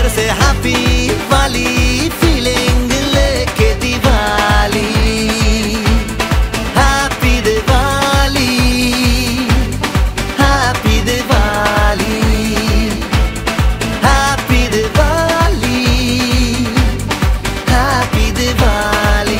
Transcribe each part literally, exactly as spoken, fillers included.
फिर से हैप्पी वाली फीलिंग लेके Diwali. Happy Diwali, happy Diwali, happy Diwali, happy Diwali.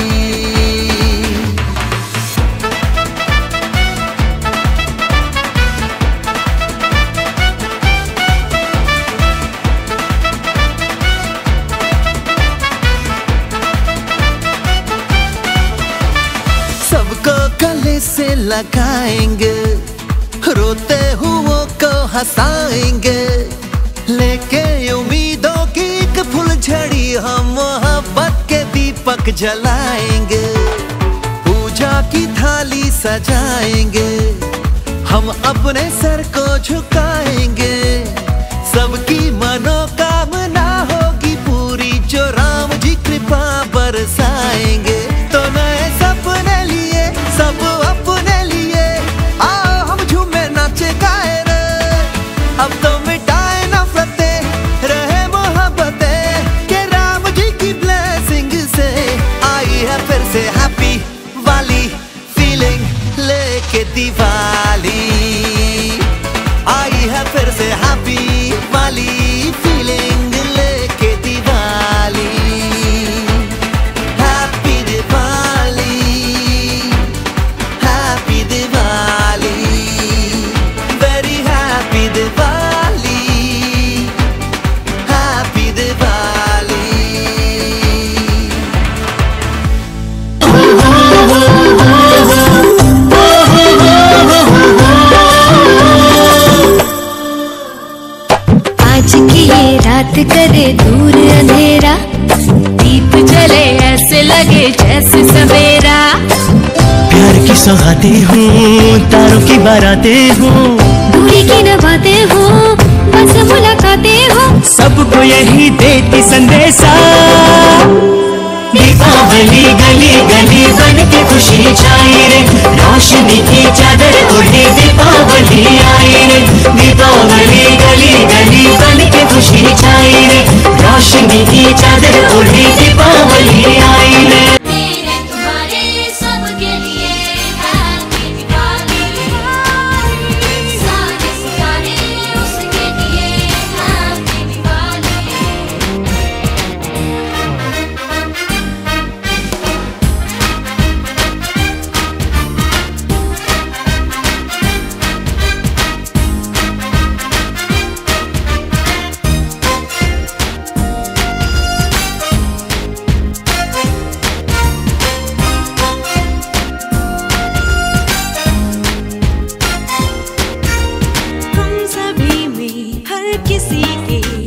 सबको गले से लगाएंगे, रोते हुओं को हंसाएंगे, लेके उम्मीदों की एक फुलझड़ी हम मोहब्बत के दीपक जलाएंगे। पूजा की थाली सजाएंगे, हम अपने सर को झुकाएंगे। सबकी मनोकामना होगी पूरी जो राम जी कृपा बरसाएंगे। तो नए सपने लिए सब अपने लिए, आओ हम झूमे नाचे गाए रे। अब तो मिटाए नफरतें, रहे मोहब्बतें, के राम जी की ब्लेसिंग से आई है फिर से हैप्पी वाली फीलिंग लेके दिवाली। आई है फिर से हैप्पी वाली फीलिंग लेके Diwali. Happy Diwali, happy Diwali, very happy Diwali, happy Diwali. आज की ये रात करे दूर अंधेरा, दीप जले ऐसे लगे जैसे सवेरा। प्यार की सौगातें हूँ, तारों की बारातें हूँ, दूरी की नवातें हो, बस मुलाकातें हो, सबको यही देती संदेशा। दीपावली गली गली बन के खुशी छाई रे, रोशनी की चादर ओढ़े दीपावली आई रे। दीपावली गली गली बन के खुशी छाई रे, रोशनी की चादर ओढ़े दीपावली आई रे। मेरे तुम्हारे सबके लिए हैप्पी दिवाली, सारे सितारे उसके लिए हैप्पी दिवाली। हम सभी में हर किसी के